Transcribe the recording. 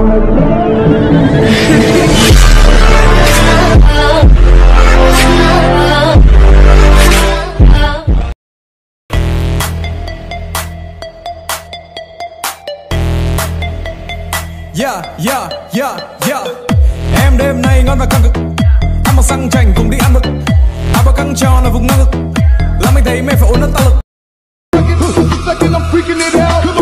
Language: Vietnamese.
Em đêm nay ngon và căng cực, ăn mặc sang chảnh cùng đi ăn mực, áo bờ căng tròn là vùng ngang ngực, làm anh thấy mẹ phải ôn nấc tăng lực.